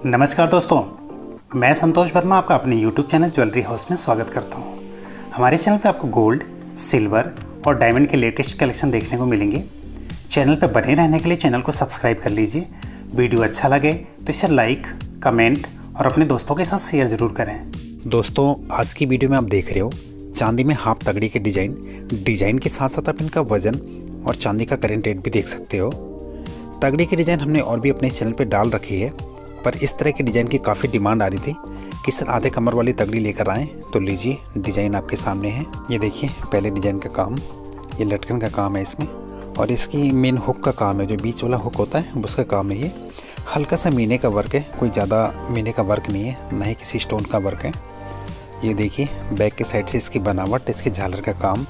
नमस्कार दोस्तों, मैं संतोष वर्मा आपका अपने YouTube चैनल ज्वेलरी हाउस में स्वागत करता हूं। हमारे चैनल पे आपको गोल्ड, सिल्वर और डायमंड के लेटेस्ट कलेक्शन देखने को मिलेंगे। चैनल पे बने रहने के लिए चैनल को सब्सक्राइब कर लीजिए। वीडियो अच्छा लगे तो इसे लाइक, कमेंट और अपने दोस्तों के साथ शेयर ज़रूर करें। दोस्तों, आज की वीडियो में आप देख रहे हो चांदी में हाफ तगड़ी के डिज़ाइन के साथ साथ आप इनका वज़न और चांदी का करेंट रेट भी देख सकते हो। तगड़ी की डिज़ाइन हमने और भी अपने चैनल पे डाल रखी है, पर इस तरह की डिज़ाइन की काफ़ी डिमांड आ रही थी कि सर आधे कमर वाली तगड़ी लेकर आएँ, तो लीजिए डिज़ाइन आपके सामने है। ये देखिए पहले डिज़ाइन का काम, ये लटकन का काम है इसमें, और इसकी मेन हुक का काम है, जो बीच वाला हुक होता है उसका काम है। ये हल्का सा मीने का वर्क है, कोई ज़्यादा मीने का वर्क नहीं है, ना ही किसी स्टोन का वर्क है। ये देखिए बैक के साइड से इसकी बनावट, इसके झालर का काम,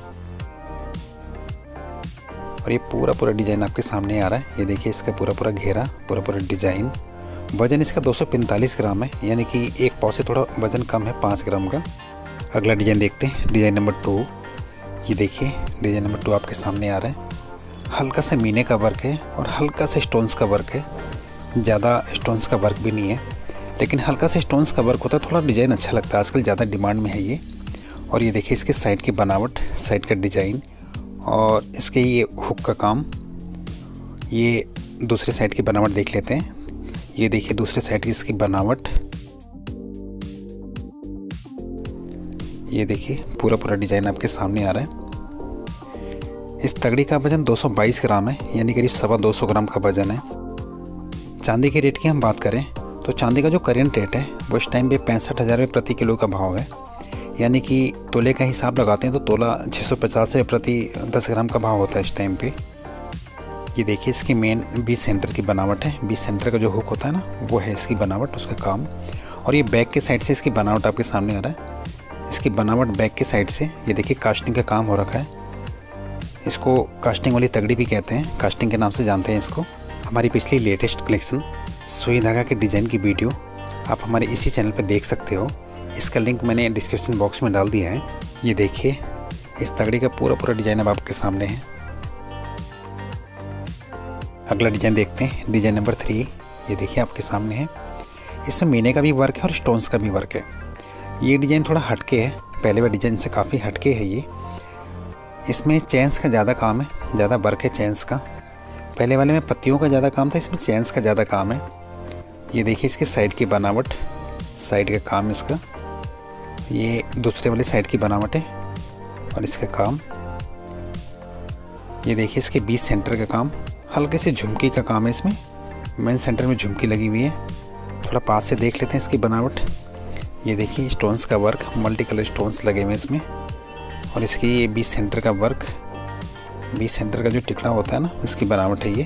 और ये पूरा डिज़ाइन आपके सामने आ रहा है। ये देखिए इसका पूरा घेरा, पूरा डिज़ाइन। वज़न इसका 245 ग्राम है, यानी कि एक पाव से थोड़ा वज़न कम है, 5 ग्राम का। अगला डिज़ाइन देखते हैं, डिज़ाइन नंबर 2। ये देखिए डिज़ाइन नंबर 2 आपके सामने आ रहा है। हल्का सा मीने का वर्क है और हल्का सा स्टोन्स का वर्क है। ज़्यादा स्टोन्स का वर्क भी नहीं है, लेकिन हल्का सा स्टोन्स का वर्क होता है, थोड़ा डिज़ाइन अच्छा लगता है, आजकल ज़्यादा डिमांड में है ये। और ये देखिए इसके साइड की बनावट, साइड का डिज़ाइन, और इसके ये हुक का काम। ये दूसरे साइड की बनावट देख लेते हैं। ये देखिए दूसरे साइड की इसकी बनावट। ये देखिए पूरा डिज़ाइन आपके सामने आ रहा है। इस तगड़ी का वज़न 222 ग्राम है, यानी करीब 225 ग्राम का वज़न है। चांदी के रेट की हम बात करें तो चांदी का जो करेंट रेट है वो इस टाइम पे 65,000 रुपये प्रति किलो का भाव है, यानी कि तोले का हिसाब लगाते हैं तो तोला 650 रुपये प्रति 10 ग्राम का भाव होता है इस टाइम पे। ये देखिए इसकी मेन बीच सेंटर की बनावट है, बीच सेंटर का जो हुक होता है ना, वो है इसकी बनावट, उसका काम। और ये बैक के साइड से इसकी बनावट आपके सामने आ रहा है। इसकी बनावट बैक के साइड से, ये देखिए कास्टिंग का काम हो रखा है। इसको कास्टिंग वाली तगड़ी भी कहते हैं, कास्टिंग के नाम से जानते हैं इसको। हमारी पिछली लेटेस्ट कलेक्शन सुई धागा के डिज़ाइन की वीडियो आप हमारे इसी चैनल पर देख सकते हो। इसका लिंक मैंने डिस्क्रिप्शन बॉक्स में डाल दिया है। ये देखिए इस तगड़ी का पूरा डिज़ाइन अब आपके सामने है। अगला डिज़ाइन देखते हैं, डिज़ाइन नंबर 3। ये देखिए आपके सामने है। इसमें मीने का भी वर्क है और स्टोन्स का भी वर्क है। ये डिज़ाइन थोड़ा हटके है, पहले वाले डिज़ाइन से काफ़ी हटके है ये। इसमें चेन्स का ज़्यादा काम है, ज़्यादा वर्क है चेन्स का। पहले वाले में पत्तियों का ज़्यादा काम था, इसमें चेन्स का ज़्यादा काम है। ये देखिए इसकी साइड की बनावट, साइड का काम इसका। ये दूसरे वाले साइड की बनावट है और इसका काम। ये देखिए इसके बीच सेंटर का काम, हल्के से झुमकी का काम है इसमें। मेन सेंटर में झुमकी लगी हुई है, थोड़ा पास से देख लेते हैं इसकी बनावट। ये देखिए स्टोन्स का वर्क, मल्टी कलर स्टोन्स लगे हुए इसमें, और इसकी ये बीच सेंटर का वर्क, बीच सेंटर का जो टिकड़ा होता है ना, उसकी बनावट है ये।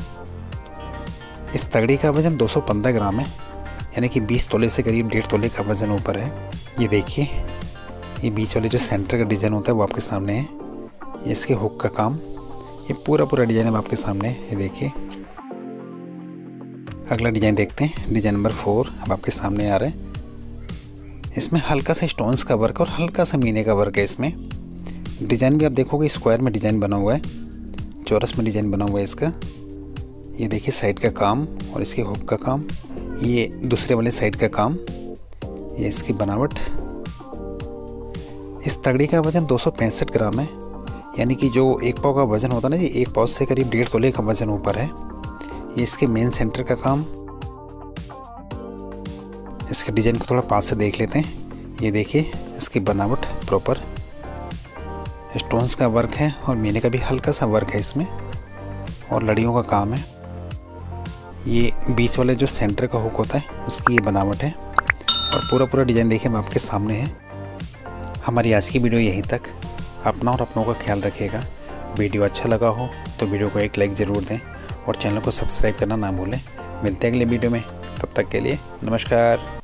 इस तगड़ी का वज़न 215 ग्राम है, यानी कि 20 तोले से करीब 1.5 तोले का वज़न ऊपर है। ये देखिए ये बीच वाले जो सेंटर का डिज़ाइन होता है वो आपके सामने है। ये इसके हुक का काम, ये पूरा डिज़ाइन अब आपके सामने है। ये देखिए अगला डिज़ाइन देखते हैं, डिज़ाइन नंबर 4 अब आपके सामने आ रहा है। इसमें हल्का सा स्टोन्स का वर्क और हल्का सा मीने का वर्क है इसमें। डिज़ाइन भी आप देखोगे स्क्वायर में डिज़ाइन बना हुआ है, चौरस में डिज़ाइन बना हुआ है इसका। ये देखिए साइड का काम और इसके हुक का काम। ये दूसरे वाले साइड का काम, ये इसकी बनावट। इस तगड़ी का वज़न 265 ग्राम है, यानी कि जो एक पाव का वज़न होता है ना, ये एक पाव से करीब 1.5 तोले का वज़न ऊपर है। ये इसके मेन सेंटर का काम। इसके डिज़ाइन को थोड़ा पास से देख लेते हैं। ये देखिए इसकी बनावट प्रॉपर स्टोन्स का वर्क है और मीने का भी हल्का सा वर्क है इसमें, और लड़ियों का काम है। ये बीच वाले जो सेंटर का हुक होता है उसकी ये बनावट है, और पूरा डिज़ाइन देखिए आपके सामने है। हमारी आज की वीडियो यहीं तक। अपना और अपनों का ख्याल रखिएगा। वीडियो अच्छा लगा हो तो वीडियो को एक लाइक ज़रूर दें और चैनल को सब्सक्राइब करना ना भूलें। मिलते हैं अगले वीडियो में, तब तक के लिए नमस्कार।